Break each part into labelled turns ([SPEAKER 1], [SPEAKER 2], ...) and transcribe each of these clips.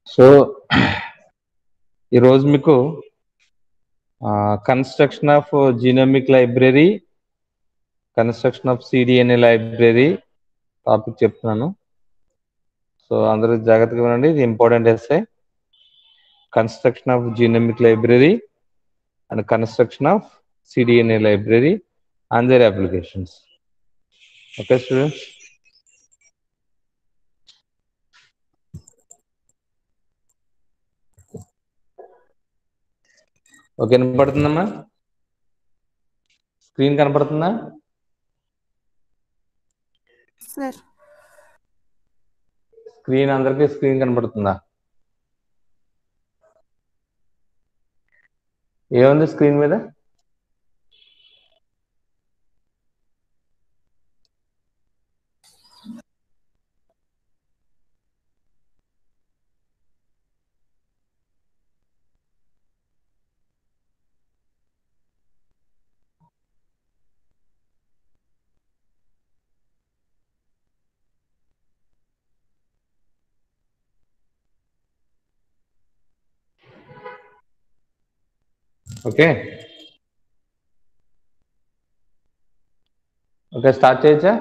[SPEAKER 1] So ఈరోజు మీకు construction of genomic library, construction of cDNA library topic చెప్తున్నాను. So అందరూ జాగ్రత్తగా వినండి, ఇది important essay. Construction of genomic library and construction of cDNA library and their applications. Okay students, okay కనపడుతుందమ్మా? Screen కనపడుతుందా
[SPEAKER 2] sir?
[SPEAKER 1] Screen అందరికీ స్క్రీన్ కనపడుతుందా? ఏముంది స్క్రీన్ మీద? ఓకే ఓకే, స్టార్ట్ చేయొచ్చా?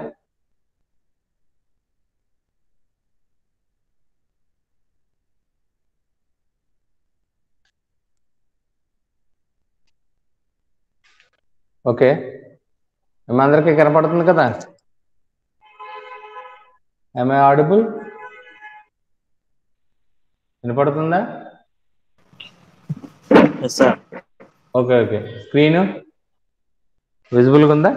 [SPEAKER 1] ఓకే, మీ అందరికీ కనపడుతుంది కదా? am I audible? వినపడుతుందా?
[SPEAKER 3] Yes, sir.
[SPEAKER 1] Okay okay, screen విజిబుల్గా ఉందా?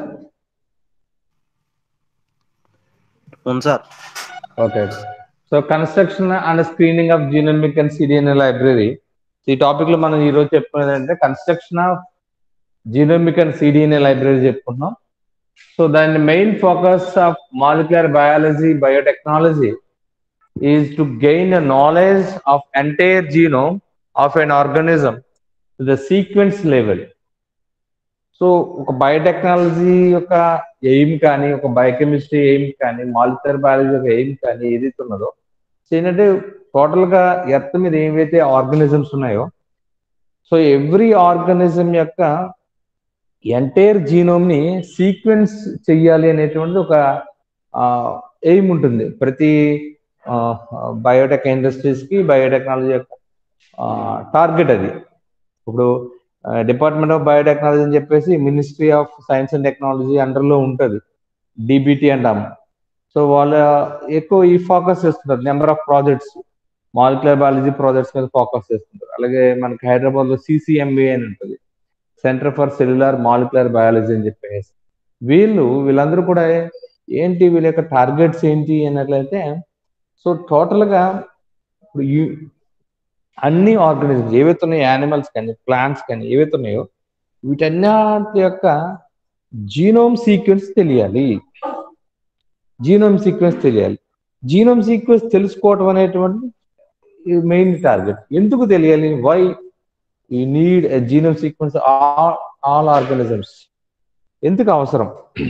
[SPEAKER 3] Sir.
[SPEAKER 1] Okay, so construction and screening of genomic and cDNA library. ఈ టాపిక్ లో మనం ఈ రోజు చెప్పుకునేది అంటే construction of genomic and cDNA library చెప్పుకున్నాం. సో దాని main focus of molecular biology biotechnology is to gain a knowledge of entire genome of an organism to the sequence level. So ఒక బయోటెక్నాలజీ యొక్క ఎయిమ్ కానీ, ఒక biochemistry aim కానీ, molecular biology యొక్క aim కానీ ఏదైతే ఉన్నదో, ఏంటంటే టోటల్ గా ఎర్త్ మీద ఏవైతే ఆర్గానిజమ్స్ ఉన్నాయో, సో ఎవ్రీ ఆర్గానిజం యొక్క ఎంటైర్ జీనోమ్ ని సీక్వెన్స్ చెయ్యాలి అనేటువంటిది ఒక ఎయిమ్ ఉంటుంది ప్రతి బయోటెక్ ఇండస్ట్రీస్ కి. బయోటెక్నాలజీ యొక్క టార్గెట్ అది. ఇప్పుడు డిపార్ట్మెంట్ ఆఫ్ బయోటెక్నాలజీ అని చెప్పేసి ministry of science and technology అండర్లో ఉంటుంది, డిబిటి అంటాము. సో వాళ్ళ ఎక్కువ ఈ ఫోకస్ చేస్తుంటారు, number of projects, molecular biology projects మీద ఫోకస్ చేస్తుంటారు. అలాగే మనకి హైదరాబాద్ లో సిసిఎంబి అని ఉంటుంది, centre for cellular molecular biology అని చెప్పేసి. వీళ్ళందరూ కూడా ఏంటి, వీళ్ళ యొక్క టార్గెట్స్ ఏంటి అన్నట్లయితే, సో టోటల్ గా ఇప్పుడు అన్ని ఆర్గానిజమ్స్ ఏవైతే ఉన్నాయో, యానిమల్స్ కానీ ప్లాంట్స్ కానీ ఏవైతే ఉన్నాయో, వీటన్నిటి యొక్క జీనోమ్ సీక్వెన్స్ తెలియాలి. జీనోమ్ సీక్వెన్స్ తెలియాలి. జీనోమ్ సీక్వెన్స్ తెలుసుకోవటం అనేటువంటి మెయిన్ టార్గెట్. ఎందుకు తెలియాలి? Why you need a genome sequence all organisms, ఎందుకు అవసరం?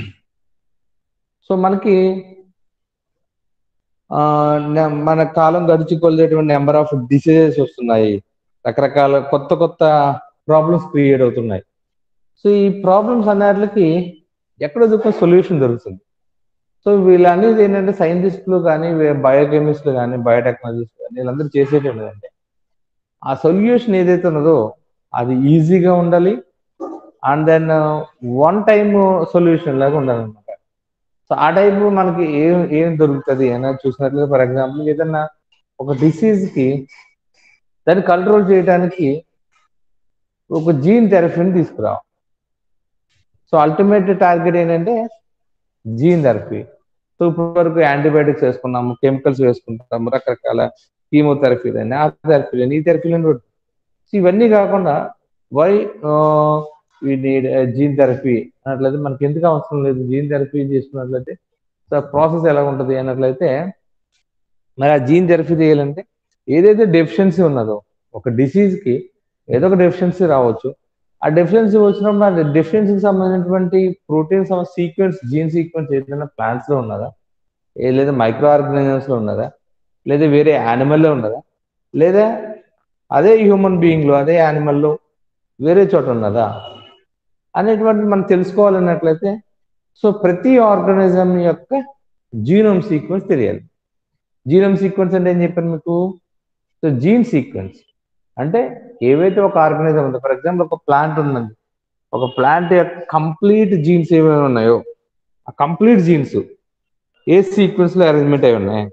[SPEAKER 1] సో మనకి మన కాలం గడిచి కొలిచేటువంటి నెంబర్ ఆఫ్ డిసీజెస్ వస్తున్నాయి, రకరకాల కొత్త కొత్త ప్రాబ్లమ్స్ క్రియేట్ అవుతున్నాయి. సో ఈ ప్రాబ్లమ్స్ అన్నిటికి ఎక్కడ దొరికే సొల్యూషన్ దొరుకుతుంది. సో వీళ్ళనేది ఏంటంటే సైంటిస్టులు కానీ, బయోకెమిస్టులు కానీ, బయోటెక్నాలజిస్ట్ కానీ, వీళ్ళందరూ చేసేటండి అంటే ఆ సొల్యూషన్ ఏదైతే ఉన్నదో అది ఈజీగా ఉండాలి, and then one time solution లాగా ఉండాలన్నమాట. సో ఆ టైపు మనకి ఏం దొరుకుతుంది అని చూసినట్లయితే, ఫర్ ఎగ్జాంపుల్ ఏదన్నా ఒక డిసీజ్ కి దాన్ని కంట్రోల్ చేయడానికి ఒక జీన్ థెరపీని తీసుకురావాలి. సో అల్టిమేట్ టార్గెట్ ఏంటంటే జీన్ థెరపీ. సో ఇప్పటి వరకు యాంటీబయాటిక్స్ వేసుకున్నాము, కెమికల్స్ వేసుకుంటాము, రకరకాల కీమోథెరపీలని, ఆ థెరపీలని, ఈ థెరపీలని. సో ఇవన్నీ కాకుండా why we need gene therapy అన్నట్లయితే మనకి ఎందుకు అవసరం లేదు జీన్ థెరపీ చేసుకున్నట్లయితే. సో ప్రాసెస్ ఎలా ఉంటుంది అన్నట్లయితే, మరి ఆ జీన్ థెరపీ చేయాలంటే ఏదైతే డెఫిషియన్సీ ఉన్నదో, ఒక డిసీజ్కి ఏదో ఒక డెఫిషియన్సీ రావచ్చు. ఆ డెఫిషియన్సీ వచ్చినప్పుడు ఆ డెఫిషియన్సీకి సంబంధించినటువంటి ప్రోటీన్స్ సీక్వెన్స్, జీన్ సీక్వెన్స్ ఏదైనా ప్లాంట్స్ లో ఉన్నదా, లేదా మైక్రో ఆర్గానిజమ్స్ లో ఉన్నదా, లేదా వేరే యానిమల్లో ఉన్నదా, లేదా అదే హ్యూమన్ బీయింగ్లో అదే యానిమల్లో వేరే చోట ఉన్నదా అనేటువంటి మనం తెలుసుకోవాలన్నట్లయితే సో ప్రతి ఆర్గానిజం యొక్క జీనోమ్ సీక్వెన్స్ తెలియాలి. జీనోమ్ సీక్వెన్స్ అంటే ఏం చెప్పాను మీకు? సో జీన్ సీక్వెన్స్ అంటే ఏవైతే ఒక ఆర్గానిజం ఉందో, ఫర్ ఎగ్జాంపుల్ ఒక ప్లాంట్ ఉందండి, ఒక ప్లాంట్ యొక్క కంప్లీట్ జీన్స్ ఏమేమి ఉన్నాయో ఆ కంప్లీట్ జీన్స్ ఏ సీక్వెన్స్ లో అరేంజ్మెంట్ అయి ఉన్నాయి,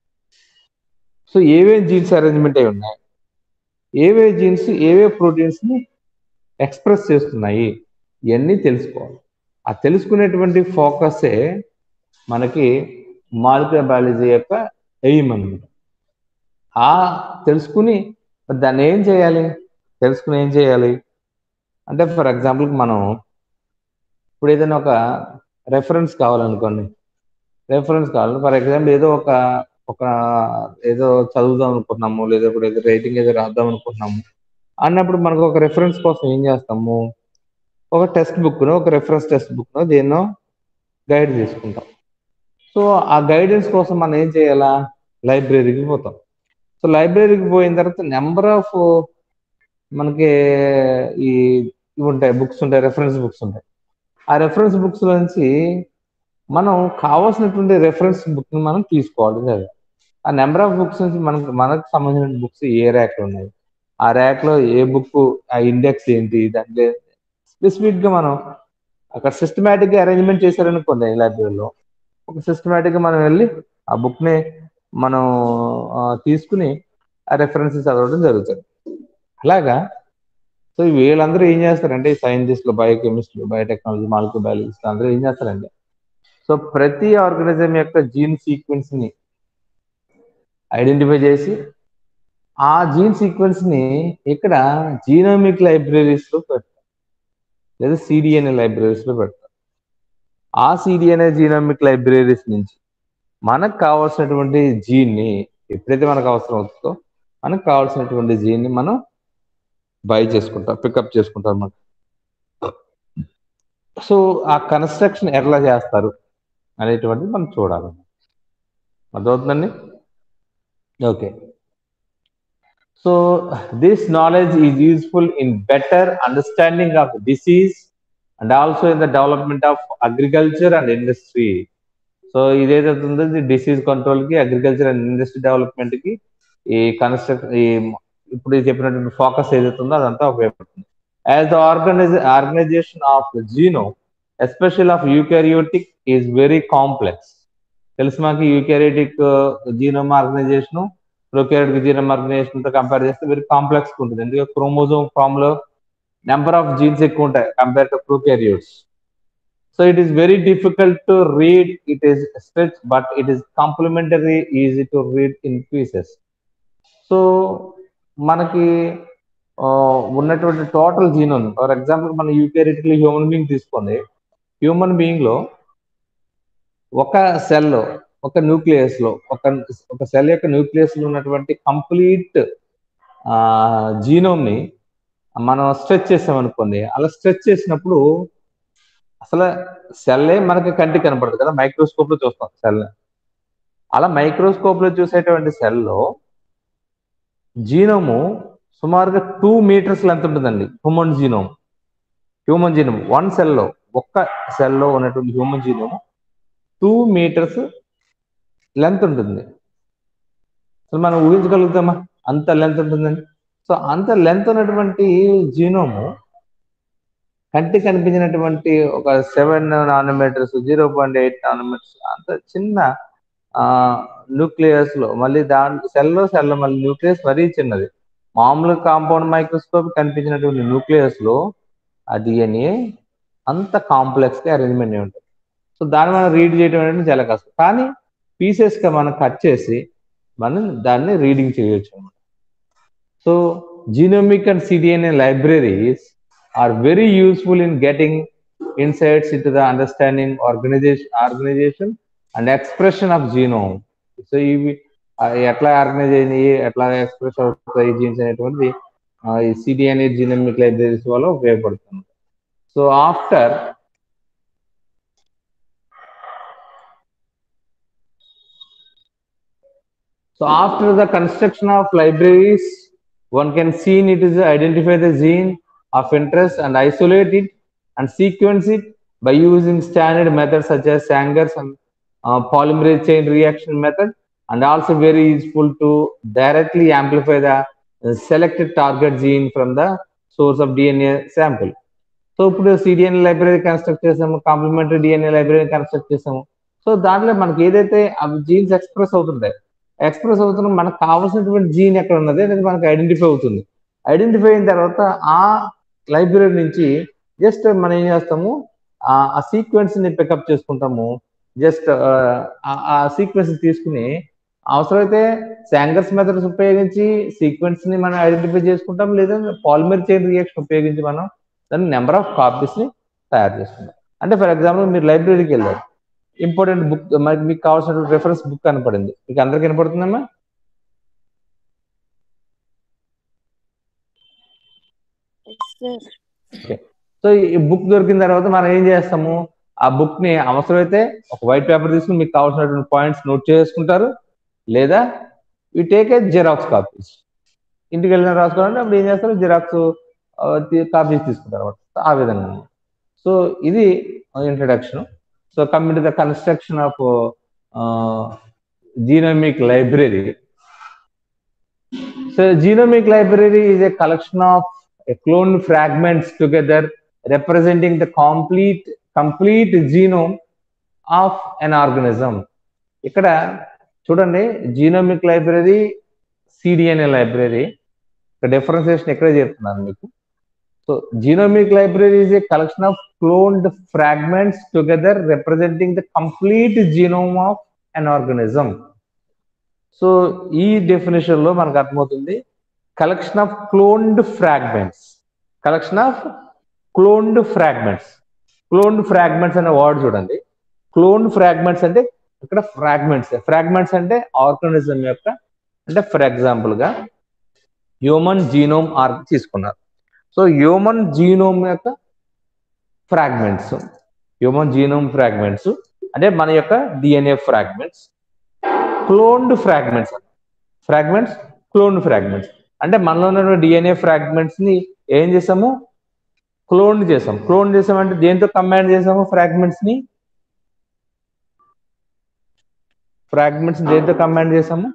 [SPEAKER 1] సో ఏవే జీన్స్ అరేంజ్మెంట్ అయి ఉన్నాయి, ఏవే జీన్స్ ఏవే ప్రోటీన్స్ ని ఎక్స్ప్రెస్ చేస్తున్నాయి, ఇవన్నీ తెలుసుకోవాలి. ఆ తెలుసుకునేటువంటి ఫోకసే మనకి మాలిక్యులర్ బయాలజీ యొక్క ఎయిమ్ అన్నమాట. ఆ తెలుసుకుని దాన్ని ఏం చేయాలి, తెలుసుకుని ఏం చేయాలి అంటే ఫర్ ఎగ్జాంపుల్ మనం ఇప్పుడు ఏదైనా ఒక రెఫరెన్స్ కావాలనుకోండి, రెఫరెన్స్ కావాలి ఫర్ ఎగ్జాంపుల్ ఏదో ఒక ఒక ఏదో చదువుదాం అనుకుంటున్నాము, లేదా ఇప్పుడు ఏదో రైటింగ్ ఏదో రాద్దాం అనుకుంటున్నాము అన్నప్పుడు మనకు ఒక రెఫరెన్స్ కోసం ఏం చేస్తాము, ఒక టెక్స్ట్ బుక్ను ఒక రెఫరెన్స్ టెక్స్ట్ బుక్ను దేన్నో గైడ్ తీసుకుంటాం. సో ఆ గైడెన్స్ కోసం మనం ఏం చేయాలా, లైబ్రరీకి పోతాం. సో లైబ్రరీకి పోయిన తర్వాత నెంబర్ ఆఫ్ మనకి ఈ ఇవి ఉంటాయి, బుక్స్ ఉంటాయి, రెఫరెన్స్ బుక్స్ ఉంటాయి. ఆ రెఫరెన్స్ బుక్స్ నుంచి మనం కావాల్సినటువంటి రెఫరెన్స్ బుక్ని మనం తీసుకోవాలి కదా. ఆ నెంబర్ ఆఫ్ బుక్స్ నుంచి మనకు సంబంధించిన బుక్స్ ఏ ర్యాక్లో ఉన్నాయి, ఆ ర్యాక్లో ఏ బుక్, ఆ ఇండెక్స్ ఏంటి, దాంట్లో స్పెసిఫిక్గా మనం అక్కడ సిస్టమేటిక్గా అరేంజ్మెంట్ చేశారనుకోండి లైబ్రరీలో, ఒక సిస్టమేటిక్గా మనం వెళ్ళి ఆ బుక్ని మనం తీసుకుని ఆ రెఫరెన్సెస్ చదవడం జరుగుతుంది. అలాగా సో వీళ్ళందరూ ఏం చేస్తారంటే సైంటిస్టులు, బయోకెమిస్టులు, బయోటెక్నాలజీ, మాలిక్యులర్ బయాలజిస్ట్ అందరూ ఏం చేస్తారంటే సో ప్రతి ఆర్గానిజం యొక్క జీన్ సీక్వెన్స్ ని ఐడెంటిఫై చేసి ఆ జీన్ సీక్వెన్స్ ని ఇక్కడ జీనోమిక్ లైబ్రరీస్ లో పెడతారు, లేదా సిడిఎన్ఏ లైబ్రరీస్ లో పెడతారు. ఆ సిడిఎన్ఏ జీనోమిక్ లైబ్రరీస్ నుంచి మనకు కావాల్సినటువంటి జీన్ ని ఎప్పుడైతే మనకు అవసరం అవుతుందో మనకు కావాల్సినటువంటి జీన్ ని మనం బై చేసుకుంటాం, పికప్ చేసుకుంటాం అన్నమాట. సో ఆ కన్స్ట్రక్షన్ ఎట్లా చేస్తారు అనేటువంటిది మనం చూడాలి. అర్థమవుతుందండి? Okay. So this knowledge is useful in better understanding of disease and also in the development of agriculture and industry. So ఇదేదైతే ఉందో డిసీజ్ కంట్రోల్ కి, అగ్రికల్చర్ అండ్ ఇండస్ట్రీ డెవలప్మెంట్ కి ఈ ఈ ఇప్పుడు చెప్పినటువంటి ఫోకస్ ఏదైతే ఉందో అదంతా ఉపయోగపడుతుంది. As the organization of genome especially of eukaryotic is very complex. తెలుసు మాకు eukaryotic genome organization prokaryotic genome organization తో కంపేర్ చేస్తే వెరీ కాంప్లెక్స్ ఉంటుంది. ఎందుకంటే క్రోమోజోమ్ ఫామ్ లో నెంబర్ ఆఫ్ జీన్స్ ఎక్కువ ఉంటాయి compare to prokaryotes. So it is very difficult to read. It is stretched, but it is complementary, easy to read in pieces. So మనకి ఉన్నటువంటి total genome for example మన eukaryotic human being తీసుకోండి. Human being లో ఒక సెల్లో, ఒక nucleus లో, ఒక సెల్ యొక్క న్యూక్లియస్ లో ఉన్నటువంటి కంప్లీట్ జీనోమ్ ని మనం స్ట్రెచ్ చేసామనుకోండి, అలా స్ట్రెచ్ చేసినప్పుడు అసలు సెల్లే మనకి కంటికి కనపడదు కదా, మైక్రోస్కోప్ లో చూస్తాం సెల్. అలా మైక్రోస్కోప్ లో చూసేటువంటి సెల్లో జీనోము సుమారుగా 2 meters లెంత్ ఉంటుందండి. హ్యూమన్ జీనోమ్ వన్ సెల్లో, ఒక్క సెల్లో ఉన్నటువంటి హ్యూమన్ జీనోమ్ 2 meters లెంత్ ఉంటుంది. అసలు మనం ఊహించగలుగుతామా అంత లెంత్ ఉంటుందండి? సో అంత లెంత్ ఉన్నటువంటి జీనోము కంటికి కనిపించినటువంటి ఒక 7 nanometers, 0.8 nanometers అంత చిన్న న్యూక్లియస్ లో, మళ్ళీ సెల్ మళ్ళీ న్యూక్లియస్ మరీ చిన్నది. మామూలు కాంపౌండ్ మైక్రోస్కోప్ కనిపించినటువంటి న్యూక్లియస్ లో ఆ డిఎన్ఏ అంత కాంప్లెక్స్ గా అరేంజ్మెంట్ అయి ఉంటుంది. సో దాన్ని మనం రీడ్ చేయడం అనేది చాలా కష్టం, కానీ పీసెస్ గా మనం కట్ చేసి మనం దాన్ని రీడింగ్ చేయొచ్చు అనమాట. So genomic and cDNA libraries are very useful in getting insights into the understanding, organization and expression of genome. So ఇవి ఎట్లా ఆర్గనైజ్ అయినాయి, ఎట్లా ఎక్స్ప్రెస్ అవుతాయి జీన్స్ అనేటువంటిది ఈ సిడిఎన్ఏ జీనోమిక్ లైబ్రరీస్ వల్ల ఉపయోగపడుతుంది. So after So after the construction of libraries, one can see it is identify the gene of interest and isolate it and sequence it by using standard methods such as Sanger's and polymerase chain reaction method, and also very useful to directly amplify the selected target gene from the source of DNA sample. So ఇప్పుడు CDN library construct చేసాము, complementary DNA library construct చేసాము. So దాంట్లో మనకి ఏదైతే అవి jeans express అవుతున్న మనకు కావాల్సినటువంటి జీన్ ఎక్కడ ఉన్నది అనేది మనకు ఐడెంటిఫై అవుతుంది. ఐడెంటిఫై అయిన తర్వాత ఆ లైబ్రరీ నుంచి జస్ట్ మనం ఏం చేస్తాము, ఆ సీక్వెన్స్ ని పికప్ చేసుకుంటాము. జస్ట్ ఆ సీక్వెన్స్ తీసుకుని అవసరమైతే శాంగర్స్ మెథడ్స్ ఉపయోగించి సీక్వెన్స్ ని మనం ఐడెంటిఫై చేసుకుంటాం, లేదా పాలిమర్ చైన్ రియాక్షన్ ఉపయోగించి మనం దాన్ని నెంబర్ ఆఫ్ కాపీస్ ని తయారు చేసుకుంటాం. అంటే ఫర్ ఎగ్జాంపుల్ మీరు లైబ్రరీకి వెళ్ళారు, ఇంపార్టెంట్ బుక్ మీకు కావాల్సిన రెఫరెన్స్ బుక్ కనపడింది, మీకు అందరికి కనపడుతుందమ్మా? సో ఈ బుక్ దొరికిన తర్వాత మనం ఏం చేస్తాము, ఆ బుక్ ని అవసరమైతే ఒక వైట్ పేపర్ తీసుకుని మీకు కావాల్సినటువంటి పాయింట్స్ నోట్ చేసుకుంటారు, లేదా you take a xerox copies. ఇంటికి వెళ్ళిన రాసుకోవాలంటే అప్పుడు ఏం చేస్తారు, జిరాక్స్ కాపీస్ తీసుకుంటారు అనమాట. ఆ విధంగా. సో ఇది introduction. So coming to the construction of genomic library. So genomic library is a collection of cloned fragments together representing the complete genome of an organism. ఇక్కడ చూడండి, genomic library, cDNA library, differentiation ఎక్కడ చెప్తున్నాను మీకు. So genomic library is a collection of cloned fragments together representing the complete genome of an organism. So ఈ definition లో మనకు అర్థమవుతుంది, collection of cloned fragments. Cloned fragments అనే వర్డ్ చూడండి. Cloned fragments అంటే ఇక్కడ ఫ్రాగ్మెంట్స్ అంటే ఆర్గానిజం యొక్క, అంటే ఫర్ ఎగ్జాంపుల్ గా హ్యూమన్ జీనోమ్ తీసుకున్నారు. సో హ్యూమన్ జీనోమ్ యొక్క ఫ్రాగ్మెంట్స్ అంటే మన యొక్క డిఎన్ఏ ఫ్రాగ్మెంట్స్. క్లోన్డ్ ఫ్రాగ్మెంట్స్ అంటే మనలో ఉన్న డిఎన్ఏ ఫ్రాగ్మెంట్స్ ని ఏం చేసాము, క్లోన్ చేసాం అంటే దేంతో కంబైన్ చేసాము, ఫ్రాగ్మెంట్స్ దేంతో కంబైన్ చేసాము,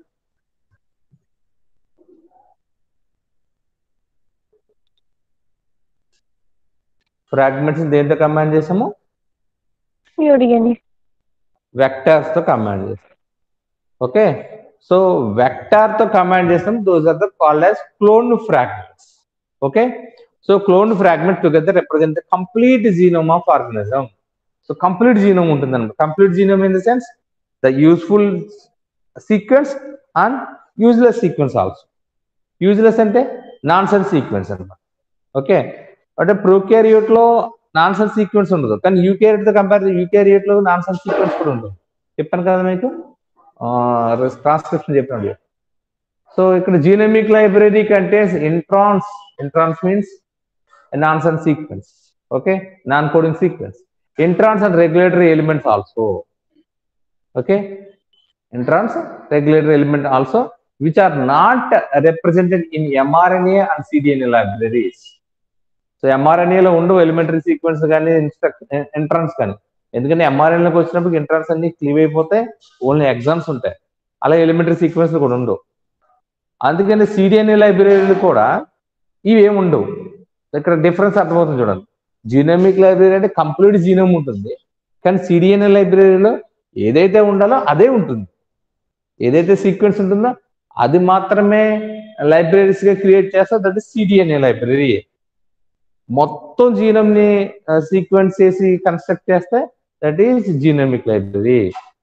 [SPEAKER 1] వెక్టార్స్ తో కంబైన్ చేసాం. ఓకే, సో వెక్టార్ తో కంబైన్ చేసాం. Those are the called as cloned fragments. Okay, so cloned fragment together represent the complete genome of organism. So complete genome ఉంటుంది అనమాట. Complete genome in the sense the useful sequence and useless sequence also. Useless అంటే non sense sequence అనమాట. Okay, అంటే prokaryote లో non sense sequence ఉండదు, కానీ eukaryote తో compare eukaryote లో నాన్ సెన్స్ సీక్వెన్స్ కూడా ఉంటుంది. చెప్పాను కదా మీకు, ట్రాన్స్క్రిప్షన్ చెప్పినప్పుడు. సో ఇక్కడ genomic library contains introns means non sense sequence. Okay, non coding sequence. Introns and regulatory elements also. Okay, introns regulatory element also which are not represented in mRNA and cDNA libraries. So mRNA లో ఉండవు elementary sequence కానీ introns కానీ, ఎందుకంటే mRNAలోకి వచ్చినప్పుడు introns అన్ని cleave అయిపోతాయి, only exams ఉంటాయి. అలా ఎలిమెంటరీ సీక్వెన్స్ కూడా ఉండవు. అందుకని సిడిఎన్ఏ లైబ్రరీలు కూడా ఇవి ఏమి ఉండవు. ఇక్కడ డిఫరెన్స్ అర్థమవుతుంది చూడండి. జీనోమిక్ లైబ్రరీ అంటే కంప్లీట్ జీనోమ్ ఉంటుంది, కానీ సిడిఎన్ఏ లైబ్రరీలో ఏదైతే ఉండాలో అదే ఉంటుంది. ఏదైతే సీక్వెన్స్ ఉంటుందో అది మాత్రమే లైబ్రరీస్ గా క్రియేట్ చేస్తారు. That is cDNA library. మొత్తం జీనోమ్ ని సీక్వెన్స్ చేసి కన్స్ట్రక్ట్ చేస్తే దట్ ఈస్ జీనోమిక్ లైబ్రరీ.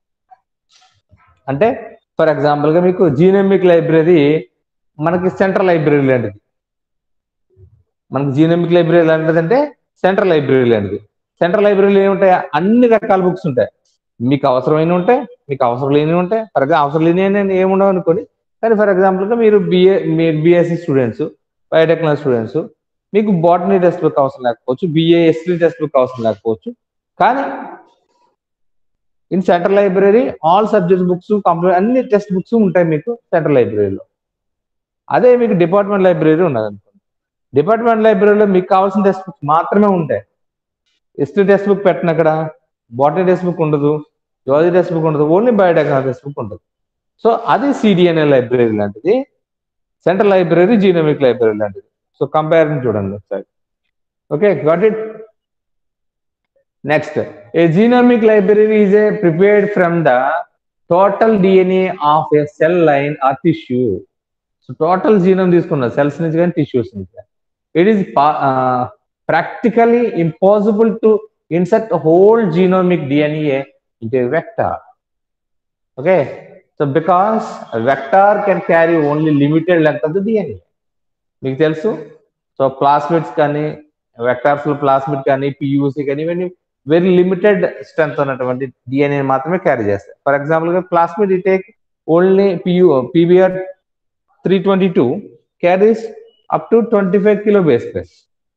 [SPEAKER 1] అంటే ఫర్ ఎగ్జాంపుల్ గా మీకు జీనోమిక్ లైబ్రరీ మనకి సెంట్రల్ లైబ్రరీ లాంటిది. మనకి జీనోమిక్ లైబ్రరీ లాంటిదంటే సెంట్రల్ లైబ్రరీ లాంటిది. సెంట్రల్ లైబ్రరీలో ఏముంటాయి, అన్ని రకాల బుక్స్ ఉంటాయి. మీకు అవసరమైన ఉంటాయి, మీకు అవసరం లేనివి ఉంటాయి. ఫర్ ఎగ్జాంపుల్ అవసరం లేని ఏముండవు అనుకోండి, కానీ ఫర్ ఎగ్జాంపుల్గా మీరు బీఎస్సీ స్టూడెంట్స్, బయోటెక్నాలజీ స్టూడెంట్స్, మీకు బాటనీ టెక్స్ట్ బుక్ అవసరం లేకపోవచ్చు, బిఏఎస్సీ టెక్స్ట్ బుక్ అవసరం లేకపోవచ్చు, కానీ in central library all subject books complete అన్ని టెక్స్ట్ బుక్స్ ఉంటాయి మీకు సెంట్రల్ లైబ్రరీలో. అదే మీకు డిపార్ట్మెంట్ లైబ్రరీ ఉన్నది అనుకోండి, డిపార్ట్మెంట్ లైబ్రరీలో మీకు కావాల్సిన టెక్స్ట్ బుక్స్ మాత్రమే ఉంటాయి. హిస్టరీ టెక్స్ట్ బుక్ పెట్టిన అక్కడ, బాటనీ టెక్స్ట్ బుక్ ఉండదు, జువాలజీ టెక్స్ట్ బుక్ ఉండదు, ఓన్లీ బయోటెక్నాలజీ టెక్స్ట్ బుక్ ఉంటుంది. సో అది సిడిఎన్ఏ లైబ్రరీ లాంటిది, సెంట్రల్ లైబ్రరీ జీనోమిక్ లైబ్రరీ లాంటిది. సో కంపారిజన్ చూడండి ఒకసారి. Okay, got it. Next, a genomic library is a prepared from the total DNA of a cell line or tissue. So total genome తీసుకున్నారు cells నుంచి కానీ tissues నుంచి కానీ. It is practically impossible to insert a whole genomic DNA into a vector. Okay, so because a vector can carry only limited length of the DNA. మీకు తెలుసు. So plasmids కానీ vectors లో plasmid కానీ pUC కానీ ఇవన్నీ very limited strength ఉన్నటువంటి DNA మాత్రమే carry చేస్తాయి. ఫర్ ఎగ్జాంపుల్ గా ప్లాస్మిడ్ ఈ take only PBR 322 carries up to 25 kilo base pairs.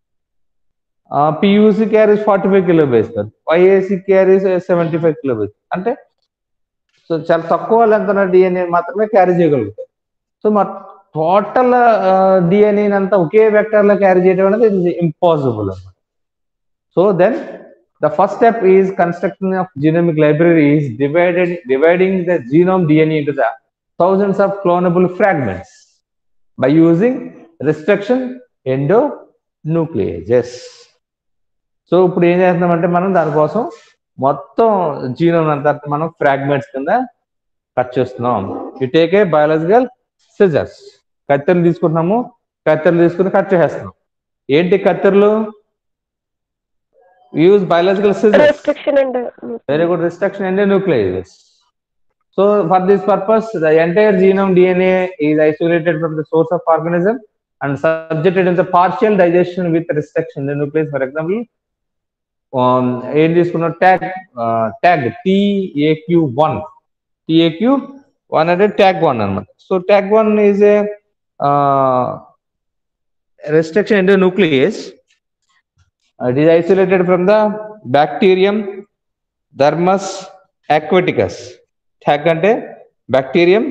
[SPEAKER 1] PUC carries 45 kilo base pair, YAC carries 75 kilo base. అంటే సో చాలా తక్కువ లెంత్ ఉన్న డిఎన్ఏ మాత్రమే క్యారీ చేయగలుగుతాయి. సో మా టోటల్ డిఎన్ఏ అంతా ఒకే వెక్టర్ లో క్యారీ చేయడం అనేది ఇంపాసిబుల్ అన్నమాట. So then the first step is construction of genomic library is dividing the genome DNA into the thousands of clonable fragments by using restriction endonucleases. So ఇప్పుడు ఏం చేస్తున్నామంటే మనం దానికోసం మొత్తం జీనోమ్ అంతా మనం ఫ్రాగ్మెంట్స్ కింద కట్ చేస్తున్నాం. You take a biological scissors, కత్తెరలు తీసుకుంటున్నాము, కత్తెరలు తీసుకుని కట్ చేసేస్తున్నాం. ఏంటి కత్తెరలు? Use biological scissors. Very good, restriction endonucleases. So for this purpose the entire genome DNA is isolated from the source of organism and subjected in the partial digestion with restriction endonuclease. For example, ఏం తీసుకున్నాం? Tag TAQ1 అంటే Taq 1 అనమాట. So Taq 1 is a restriction endonuclease. It is isolated from the bacterium Dermis aquaticus. Taq అంటే bacterium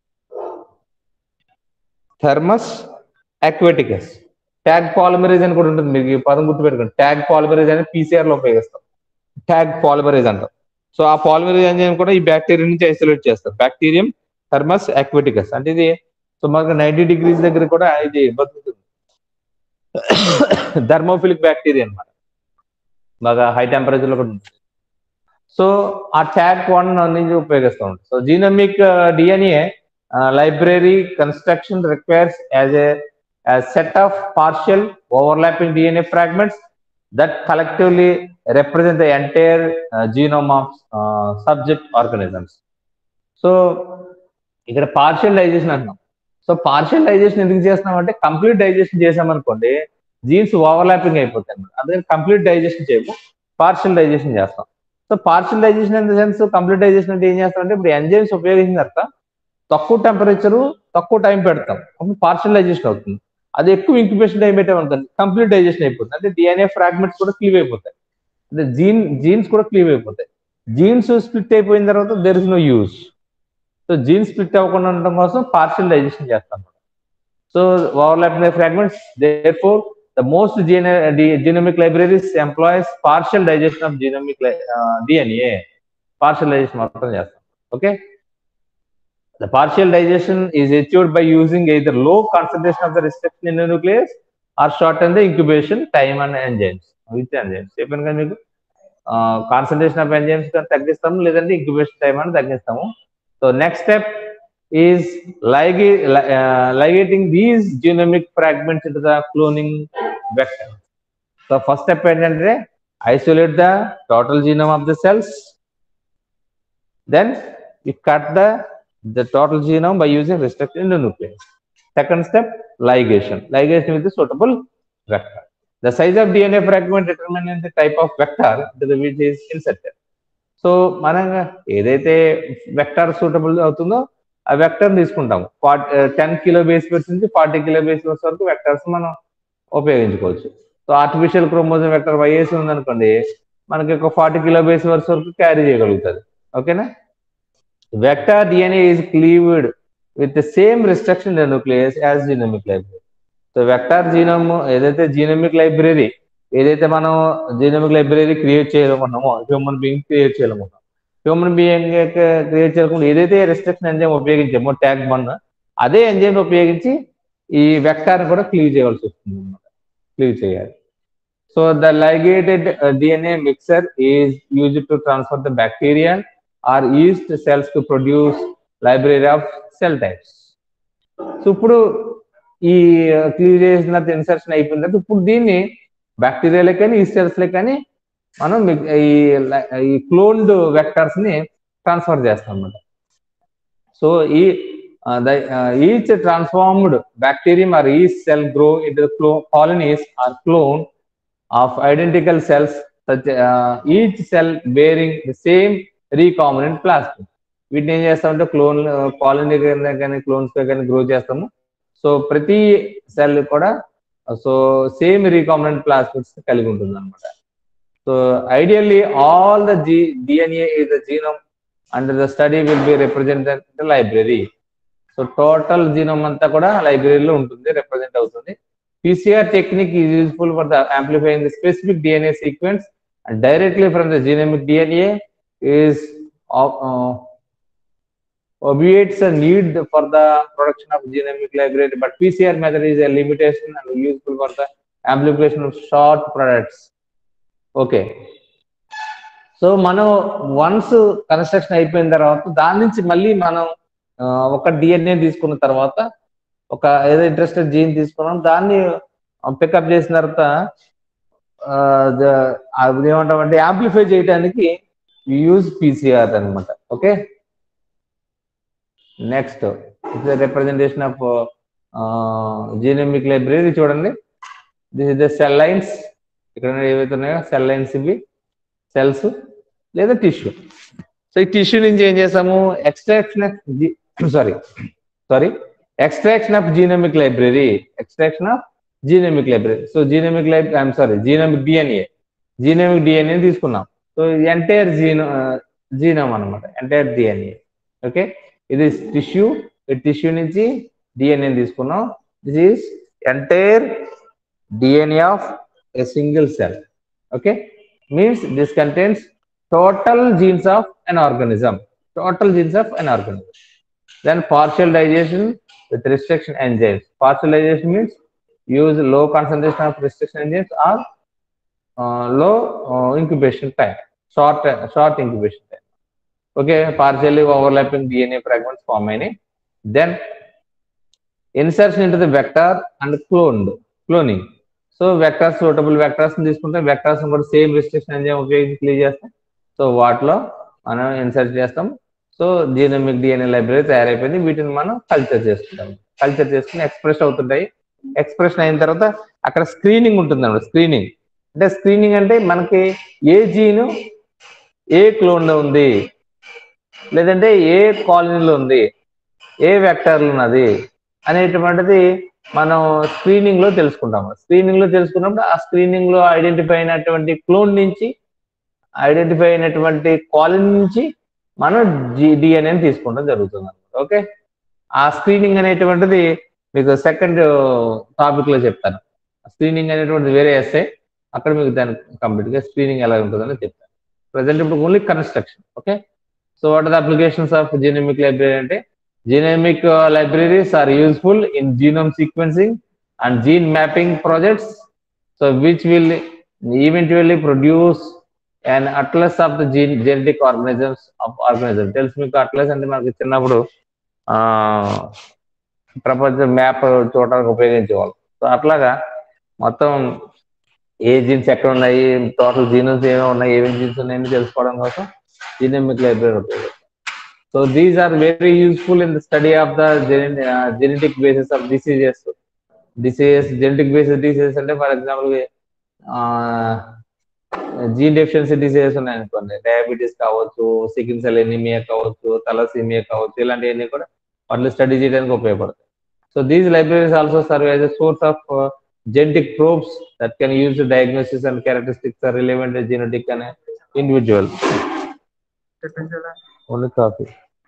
[SPEAKER 1] Thermus aquaticus. Taq polymerase అని కూడా ఉంటుంది, మీకు ఈ పదం గుర్తుపెట్టుకోండి. ట్యాగ్ పాలిమరేజ్ అని PCR లో ఉపయోగిస్తాం, ట్యాగ్ పాలిమరేజ్ అంటాం. సో ఆ పాలిమరేజ్ ఎంజైమ్ కూడా ఈ బ్యాక్టీరియా నుంచి ఐసోలేట్ చేస్తారు. బ్యాక్టీరియం థర్మస్ అక్వాటికస్ అంటే ఇది సుమారుగా 90 degrees దగ్గర కూడా ఇది బతుకుతుంది. థర్మోఫిలిక్ బ్యాక్టీరియా అన్నమాట, బాగా హై టెంపరేచర్ లో కూడా ఉంటుంది. సో ఆ ట్యాగ్ 1 నుంచి ఉపయోగిస్తాం. So genomic DNA library construction requires as a set of partial overlapping DNA fragments that collectively represent the entire genome of subject organisms. So ఇక్కడ పార్షియల్ డైజెషన్ అంటున్నాం. సో పార్షియల్ డైజెషన్ ఎందుకు చేస్తున్నాం అంటే, complete digestion చేసామనుకోండి genes overlapping అయిపోతాయి అన్నమాట. అందుకని complete digestion చేయము, పార్షియల్ డైజెషన్ చేస్తాం. So partial digestion in the sense, complete digestion అంటే ఏం చేస్తాం అంటే, ఇప్పుడు ఎంజైమ్స్ ఉపయోగించిన తర్వాత తక్కువ టెంపరేచరు తక్కువ టైం పెడతాం, అప్పుడు పార్షియల్ డైజెషన్ అవుతుంది. అది ఎక్కువ ఇంక్యుబేషన్ టైం పెట్టామనుకోండి కంప్లీట్ డైజెషన్ అయిపోతుంది. అంటే DNA ఫ్రాగ్మెంట్స్ కూడా క్లీవ్ అయిపోతాయి, అంటే జీన్స్ కూడా క్లీవ్ అయిపోతాయి. జీన్స్ స్ప్లిట్ అయిపోయిన తర్వాత there is no use. So genes split అవ్వకుండా ఉండడం కోసం పార్షియల్ డైజెషన్ చేస్తాం. So overlapping fragments, therefore the most genomic libraries employs partial digestion of genomic DNA. Partial digestion మాత్రం చేస్తాం. Okay, the partial digestion is achieved by using either low concentration of the restriction endonuclease or shorten the incubation time and enzymes. Which enzymes చెప్పాను కదా మీకు, concentration of enzymes తగ్గిస్తాము, లేదంటే incubation time అని తగ్గిస్తాము. So next step is ligating these genomic fragments into the cloning vector. So first step ఏంటంటే isolate the total genome of the cells, then you cut the total genome by using restricted endonuclease. Second step, ligation with the suitable vector. The size of DNA fragment determines the type of vector into which is inserted. So మనం ఏదైతే vector suitable అవుతుందో ఆ vector తీసుకుంటాము. 10 kilo base pairs నుంచి 40 kilo base pairs వరకు vectors మనం ఉపయోగించుకోవచ్చు. So artificial chromosome vector YAC ఉందనుకోండి, మనకి ఒక 40 kilo base pairs వరకు క్యారీ చేయగలుగుతుంది. ఓకేనా. Vector DNA is cleaved with the same restriction in the nucleus as genomic library. So vector genome ఏదైతే జీనోమిక్ లైబ్రరీ ఏదైతే మనం జీనోమిక్ లైబ్రరీ క్రియేట్ చేయాలనుకున్నామో, హ్యూమన్ బీయింగ్ క్రియేట్ చేయాలనుకున్నాం, హ్యూమన్ బీయింగ్ క్రియేట్ చేయకుండా ఏదైతే రిస్ట్రక్షన్ ఎంజైమ్ ఉపయోగించామో ట్యాగ్ 1, అదే enzyme ఉపయోగించి ఈ వెక్టార్ కూడా క్లీవ్ చేయవలసి వస్తుంది అనమాట, క్లీవ్ చేయాలి. So the ligated DNA mixer is used to transfer the bacterial or yeast cells to produce library of cell types. So ఇప్పుడు ఈ క్లీవ్ చేసిన ఇన్సర్షన్ అయిపోయిన తర్వాత ఇప్పుడు దీన్ని బ్యాక్టీరియాలే కానీ ఈస్ట్ సెల్స్లే కానీ మనం ఈ క్లోన్డ్ వెక్టర్స్ ని ట్రాన్స్ఫర్ చేస్తాం అన్నమాట. So each transformed bacterium or yeast cell grow into colonies or clone of identical cells, such each cell bearing the same recombinant plasmid. వీటిని ఏం చేస్తామంటే క్లోన్ కాలనీ కానీ క్లోన్స్ కానీ గ్రో చేస్తాము. సో ప్రతి సెల్ కూడా సో సేమ్ రీకాంబినెంట్ ప్లాస్మిడ్స్ కలిగి ఉంటుంది అనమాట. So ideally all the DNA is the genome and the study will be represented in the library. So total genome అంతా కూడా లైబ్రరీలో ఉంటుంది, రిప్రజెంట్ అవుతుంది. PCR technique is useful for the amplifying the specific DNA sequence and directly from the genomic DNA is obviates a need for the production of genomic library, but PCR method is a limitation and useful for the amplification of short products. Okay. So మనం once construction అయిపోయిన తర్వాత దాని నుంచి మళ్ళీ మనం ఒక DNA తీసుకున్న తర్వాత ఒక ఏదో ఇంట్రెస్టెడ్ జీన్ తీసుకున్నాం, దాన్ని పికప్ చేసిన తర్వాత అది ఏమంటామంటే యాంప్లిఫై చేయడానికి యూజ్ PCR అనమాట. Okay, next it's representation of genomic library. చూడండి, this is the cell lines. ఇక్కడ ఏవైతే ఉన్నాయో సెల్ లైన్స్, ఇవి సెల్స్ లేదా టిష్యూ. సో ఈ టిష్యూ నుంచి ఏం చేసాము, extraction of genomic library, so genomic DNA తీసుకున్నాం. సో ఎంటైర్ జీనోమ్ అనమాట, ఎంటైర్ DNA. ఓకే, ఇది టిష్యూ, ఈ టిష్యూ నుంచి DNA తీసుకున్నాం. This is entire DNA of a single cell. Okay, means this contains total genes of an organism. Then partial digestion with restriction enzymes. Partial digestion means use low concentration of restriction enzymes or low incubation time, short incubation time. Okay, partially overlapping DNA fragments form any. Then insertion into the vector and cloning. So vectors, suitable vectors తీసుకుంటే vectors కూడా same restriction enzyme ఉపయోగించి cleave చేస్తాం. So వాటిలో మనం insert చేస్తాం. So genomic DNA library తయారైపోయింది. వీటిని మనం కల్చర్ చేసుకుని ఎక్స్ప్రెస్ అవుతుంటాయి. ఎక్స్ప్రెషన్ అయిన తర్వాత అక్కడ స్క్రీనింగ్ ఉంటుంది అన్నమాట. స్క్రీనింగ్ అంటే మనకి ఏ జీను ఏ క్లోన్లో ఉంది, లేదంటే ఏ కాలనీలో ఉంది, ఏ వెక్టర్లో ఉన్నది అనేటువంటిది మనం స్క్రీనింగ్ లో తెలుసుకుంటాము. తెలుసుకున్నప్పుడు ఆ స్క్రీనింగ్ లో ఐడెంటిఫై అయినటువంటి క్లోన్ నుంచి, ఐడెంటిఫై అయినటువంటి కాలనీ నుంచి మనం డిఎన్ఏని తీసుకోవడం జరుగుతుంది. ఓకే, ఆ స్క్రీనింగ్ అనేటువంటిది మీకు సెకండ్ టాపిక్ లో చెప్తాను. స్క్రీనింగ్ అనేటువంటిది వేరే ఎస్ఏ, అక్కడ మీకు దాని కంప్లీట్ గా స్క్రీనింగ్ ఎలా ఉంటుందని చెప్తాను. ప్రజెంట్ ఇప్పుడు only construction. Okay, so what are the applications of genomic library అంటే, genomic libraries are useful in genome sequencing and gene mapping projects, so which will eventually produce an atlas of the genetic organisms. తెలుసు మీకు atlas అంటే మనకి చిన్నప్పుడు ప్రపంచ map చూడడానికి ఉపయోగించేవాళ్ళు. So అట్లాగా మొత్తం ఏ జీన్స్ ఎక్కడ ఉన్నాయి, టోటల్ జీనోమ్స్ ఏమేమి ఉన్నాయి, ఏమేమి జీన్స్ ఉన్నాయని తెలుసుకోవడం కోసం జీనోమిక్ లైబ్రరీ ఉపయోగిస్తాం. So these are very useful in the study of the genetic basis of diseases. Genetic basis diseases అంటే for example gene deficiency diseases ఉన్నాయనుకోండి, డయాబెటీస్ కావచ్చు, సికిల్ సెల్ ఎనీమియా కావచ్చు, తలసీమియా కావచ్చు, ఇలాంటివన్నీ కూడా వాటిని స్టడీ చేయడానికి ఉపయోగపడతాయి. So these libraries also serve as a source of genetic probes that can use the diagnosis and characteristics are relevant to genetic and individual. Only copy.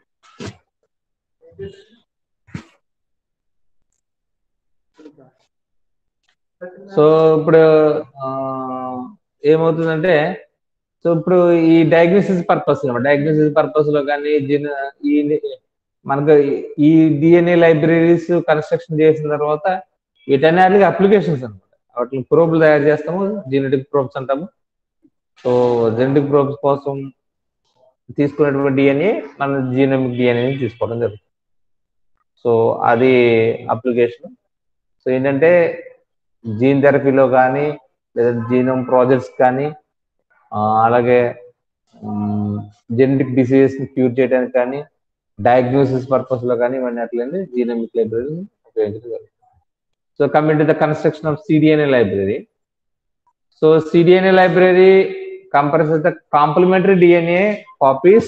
[SPEAKER 1] So ఇప్పుడు ఏమవుతుందంటే, so ఇప్పుడు ఈ డయాగ్నోసిస్ పర్పస్ లో కానీ ఈ మనకు ఈ డిఎన్ఏ లైబ్రరీస్ కన్స్ట్రక్షన్ చేసిన తర్వాత వీటన్నిటికి అప్లికేషన్స్ అనమాట. వాటిని ప్రోబ్లు తయారు చేస్తాము, జెనెటిక్ ప్రోబ్స్ అంటాము. సో జెనెటిక్ ప్రోబ్స్ కోసం తీసుకున్నటువంటి డిఎన్ఏ మన జీనోమిక్ డిఎన్ఏ తీసుకోవడం జరుగుతుంది. సో అది అప్లికేషన్. సో ఏంటంటే జీన్ థెరపీలో కానీ లేదా జీనోమ్ ప్రాజెక్ట్స్ కానీ అలాగే జెనెటిక్ డిసీజెస్ క్యూర్ చేయడానికి కానీ డయాగ్నోసిస్ పర్పస్ లో కానీ ఇవన్నీ అట్లనే జీనోమిక్ లైబ్రరీ ఉపయోగించడం జరుగుతుంది. So coming to the construction of cDNA library. So cDNA library comprises the complementary DNA copies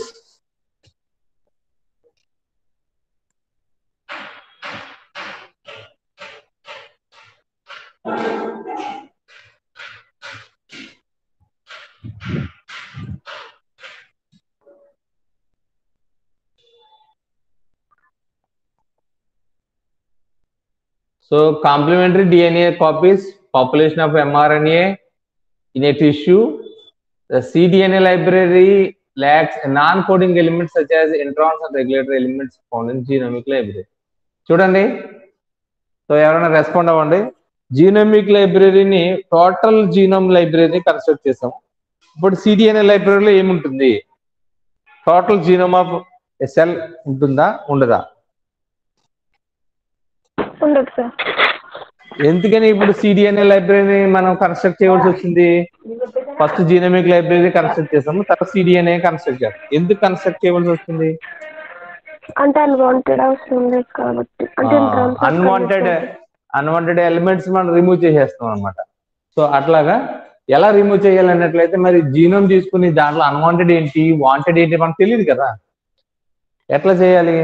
[SPEAKER 1] so complementary DNA copies population of mRNA in a tissue. The cDNA library lacks non-coding elements such as introns and regulatory elements found in genomic library. చూడండి, so ఎవరైనా respond అవ్వండి. Genomic లైబ్రరీని total genome లైబ్రరీని construct చేసాం. ఇప్పుడు cDNA లైబ్రరీలో ఏముంటుంది? Total genome of cell ఉంటుందా, ఉండదా?
[SPEAKER 2] ఉండదు సార్.
[SPEAKER 1] ఎందుకని ఇప్పుడు సిడిఎన్ఏ లైబ్రరీని మనం కన్స్ట్రక్ట్ చేయవలసి వచ్చింది? ఫస్ట్ జీనోమిక్ లైబ్రరీ కన్స్ట్రక్ట్ చేసాము, తర్వాత సిడిఎన్ఏ కన్స్ట్రక్ట్ చేస్తాం. ఎందుకు కన్స్ట్రక్ట్ చేయవలసి వస్తుంది?
[SPEAKER 2] అంటే అన్వాంటెడ్ అవసరం లేదు కాబట్టి, అంటే
[SPEAKER 1] అన్వాంటెడ్ ఎలిమెంట్స్ మనం రిమూవ్ చేసేస్తాం అనమాట. సో అట్లాగా ఎలా రిమూవ్ చేయాలన్నట్లయితే మరి జీనోమ్ తీసుకుని దాంట్లో అన్వాంటెడ్ ఏంటి, వాంటెడ్ ఏంటి మనకు తెలియదు కదా, ఎట్లా చేయాలి?